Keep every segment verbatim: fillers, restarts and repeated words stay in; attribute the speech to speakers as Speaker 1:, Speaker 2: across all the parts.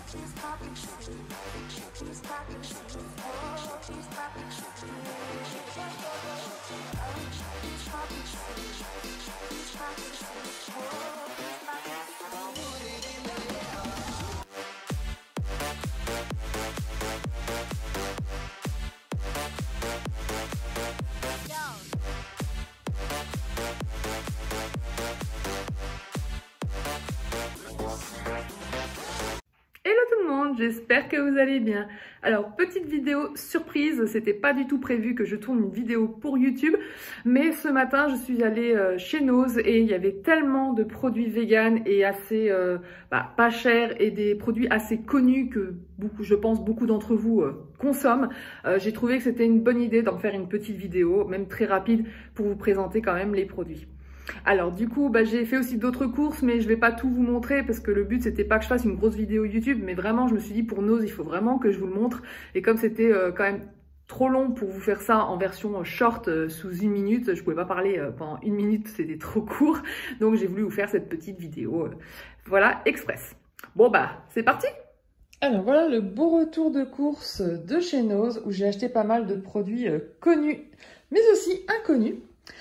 Speaker 1: J'espère que vous allez bien. Alors, petite vidéo surprise, c'était pas du tout prévu que je tourne une vidéo pour YouTube, mais ce matin je suis allée chez Nose et il y avait tellement de produits vegan et assez euh, bah, pas chers et des produits assez connus que beaucoup, je pense beaucoup d'entre vous euh, consomment. Euh, j'ai trouvé que c'était une bonne idée d'en faire une petite vidéo, même très rapide, pour vous présenter quand même les produits. Alors du coup, bah, j'ai fait aussi d'autres courses, mais je vais pas tout vous montrer parce que le but c'était pas que je fasse une grosse vidéo YouTube, mais vraiment je me suis dit pour Nose, il faut vraiment que je vous le montre. Et comme c'était euh, quand même trop long pour vous faire ça en version short euh, sous une minute, je pouvais pas parler euh, pendant une minute, c'était trop court. Donc j'ai voulu vous faire cette petite vidéo, euh, voilà, express. Bon bah, c'est parti! Alors voilà le beau retour de course de chez Nose où j'ai acheté pas mal de produits euh, connus, mais aussi inconnus.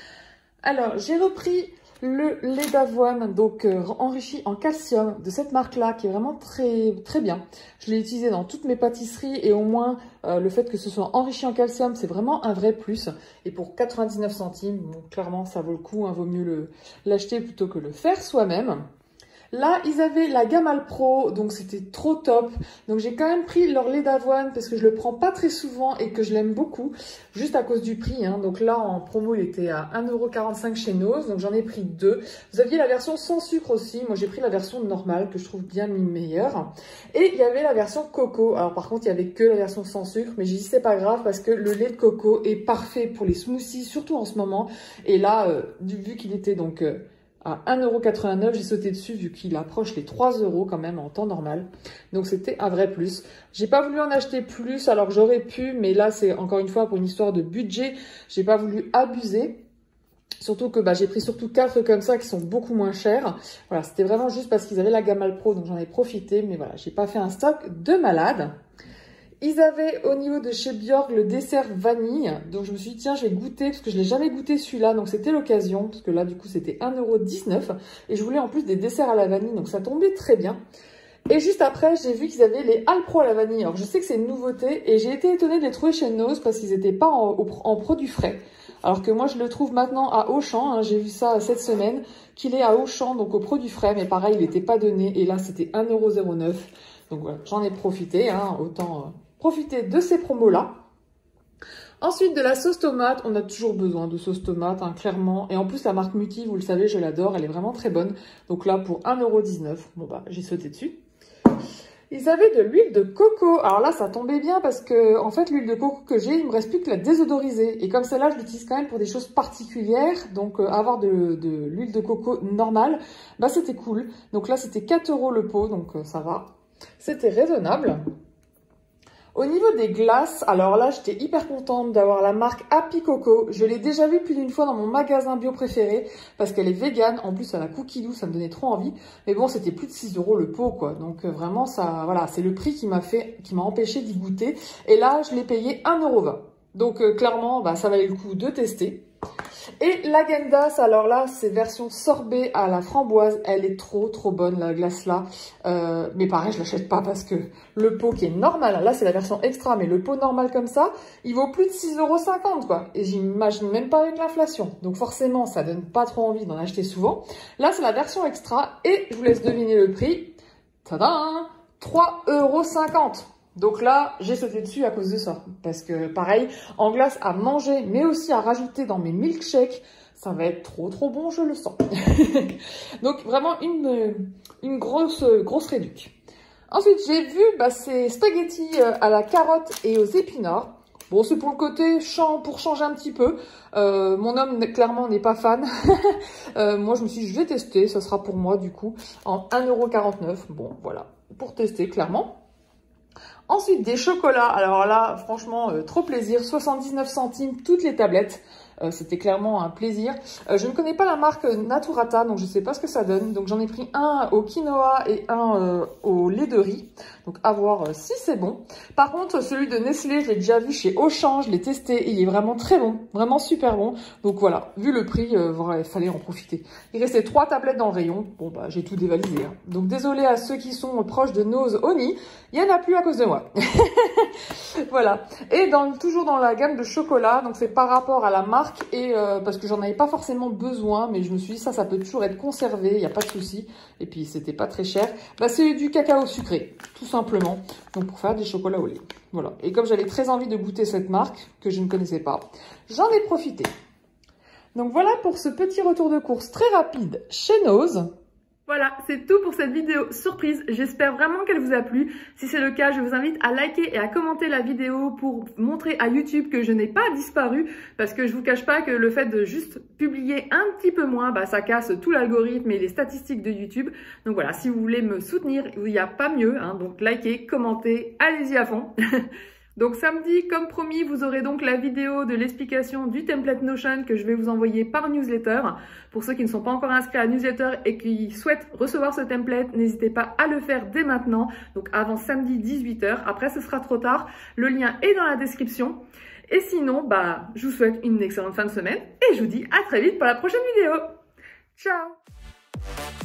Speaker 1: Alors, j'ai repris le lait d'avoine, donc euh, enrichi en calcium de cette marque-là, qui est vraiment très très bien. Je l'ai utilisé dans toutes mes pâtisseries et au moins euh, le fait que ce soit enrichi en calcium, c'est vraiment un vrai plus. Et pour quatre-vingt-dix-neuf centimes, bon, clairement, ça vaut le coup, hein, vaut mieux l'acheter plutôt que le faire soi-même. Là, ils avaient la gamme Alpro, donc c'était trop top. Donc j'ai quand même pris leur lait d'avoine parce que je le prends pas très souvent et que je l'aime beaucoup, juste à cause du prix. Hein. Donc là, en promo, il était à un euro quarante-cinq chez Nose, donc j'en ai pris deux. Vous aviez la version sans sucre aussi. Moi, j'ai pris la version normale que je trouve bien meilleure. Et il y avait la version coco. Alors par contre, il y avait que la version sans sucre, mais j'ai dit c'est pas grave parce que le lait de coco est parfait pour les smoothies, surtout en ce moment. Et là, euh, vu qu'il était donc... Euh, à un euro quatre-vingt-neuf, j'ai sauté dessus vu qu'il approche les trois euros quand même en temps normal. Donc c'était un vrai plus. J'ai pas voulu en acheter plus alors que j'aurais pu, mais là c'est encore une fois pour une histoire de budget. J'ai pas voulu abuser. Surtout que bah, j'ai pris surtout quatre comme ça qui sont beaucoup moins chers. Voilà, c'était vraiment juste parce qu'ils avaient la gamme Alpro, donc j'en ai profité. Mais voilà, j'ai pas fait un stock de malade. Ils avaient au niveau de chez Björk le dessert vanille. Donc je me suis dit tiens je vais goûter parce que je l'ai jamais goûté celui-là. Donc c'était l'occasion parce que là du coup c'était un euro dix-neuf. Et je voulais en plus des desserts à la vanille donc ça tombait très bien. Et juste après j'ai vu qu'ils avaient les Alpro à la vanille. Alors je sais que c'est une nouveauté et j'ai été étonnée de les trouver chez Nose parce qu'ils n'étaient pas en, en produits frais. Alors que moi je le trouve maintenant à Auchan. Hein, j'ai vu ça cette semaine qu'il est à Auchan donc au produit frais. Mais pareil il n'était pas donné et là c'était un euro zéro neuf. Donc voilà j'en ai profité hein, autant... Euh, profiter de ces promos-là. Ensuite, de la sauce tomate. On a toujours besoin de sauce tomate, hein, clairement. Et en plus, la marque Mutti, vous le savez, je l'adore. Elle est vraiment très bonne. Donc là, pour un euro dix-neuf, bon bah, j'ai sauté dessus. Ils avaient de l'huile de coco. Alors là, ça tombait bien parce que, en fait, l'huile de coco que j'ai, il me reste plus que la désodoriser. Et comme celle-là, je l'utilise quand même pour des choses particulières. Donc, euh, avoir de, de l'huile de coco normale, bah, c'était cool. Donc là, c'était quatre euros le pot. Donc, euh, ça va. C'était raisonnable. Au niveau des glaces, alors là, j'étais hyper contente d'avoir la marque Happy Coco. Je l'ai déjà vue plus d'une fois dans mon magasin bio préféré parce qu'elle est végane. En plus, elle a cookie doux, ça me donnait trop envie. Mais bon, c'était plus de six euros le pot, quoi. Donc euh, vraiment, ça, voilà, c'est le prix qui m'a fait, qui m'a empêché d'y goûter. Et là, je l'ai payé un euro vingt. Donc euh, clairement, bah, ça valait le coup de tester. Et la Gendas, alors là, c'est version sorbet à la framboise. Elle est trop, trop bonne, la glace là. Euh, mais pareil, je l'achète pas parce que le pot qui est normal, là, c'est la version extra, mais le pot normal comme ça, il vaut plus de six euros cinquante, quoi. Et j'imagine même pas avec l'inflation. Donc forcément, ça donne pas trop envie d'en acheter souvent. Là, c'est la version extra et je vous laisse deviner le prix. Tadam! trois euros cinquante. Donc là, j'ai sauté dessus à cause de ça. Parce que pareil, en glace à manger, mais aussi à rajouter dans mes milkshakes, ça va être trop trop bon, je le sens. Donc vraiment une, une grosse, grosse réduc. Ensuite, j'ai vu bah, ces spaghettis à la carotte et aux épinards. Bon, c'est pour le côté pour changer un petit peu. Euh, mon homme, clairement, n'est pas fan. euh, moi, je me suis dit, je vais tester. Ça sera pour moi, du coup, en un euro quarante-neuf. Bon, voilà, pour tester, clairement. Ensuite, des chocolats. Alors là, franchement, euh, trop plaisir. soixante-dix-neuf centimes, toutes les tablettes.
Speaker 2: Euh, C'était clairement un plaisir. Euh, je ne connais pas la marque Naturata, donc je ne sais pas ce que ça donne. Donc j'en ai pris un au quinoa et un euh, au lait de riz. Donc à voir euh, si c'est bon. Par contre, celui de Nestlé, je l'ai déjà vu chez Auchan, je l'ai testé. Il est vraiment très bon, vraiment super bon. Donc voilà, vu le prix, euh, il fallait en profiter. Il restait trois tablettes dans le rayon. Bon bah j'ai tout dévalisé. Hein. Donc désolé à ceux qui sont proches de Nose Oni, il n'y en a plus à cause de moi. Voilà. Et dans, toujours dans la gamme de chocolat, donc c'est par rapport à la marque et euh, parce que j'en avais pas forcément besoin, mais je me suis dit ça, ça peut toujours être conservé, il n'y a pas de souci. Et puis c'était pas très cher. Bah c'est du cacao sucré, tout simplement. Donc pour faire des chocolats au lait. Voilà. Et comme j'avais très envie de goûter cette marque que je ne connaissais pas, j'en ai profité. Donc voilà pour ce petit retour de course très rapide chez Nose.
Speaker 1: Voilà, c'est tout pour cette vidéo surprise. J'espère vraiment qu'elle vous a plu. Si c'est le cas, je vous invite à liker et à commenter la vidéo pour montrer à YouTube que je n'ai pas disparu. Parce que je vous cache pas que le fait de juste publier un petit peu moins, bah, ça casse tout l'algorithme et les statistiques de YouTube. Donc voilà, si vous voulez me soutenir, il n'y a pas mieux. Hein, donc likez, commentez, allez-y à fond. Donc samedi, comme promis, vous aurez donc la vidéo de l'explication du template Notion que je vais vous envoyer par newsletter. Pour ceux qui ne sont pas encore inscrits à la newsletter et qui souhaitent recevoir ce template, n'hésitez pas à le faire dès maintenant, donc avant samedi dix-huit heures. Après, ce sera trop tard. Le lien est dans la description. Et sinon, bah, je vous souhaite une excellente fin de semaine et je vous dis à très vite pour la prochaine vidéo. Ciao!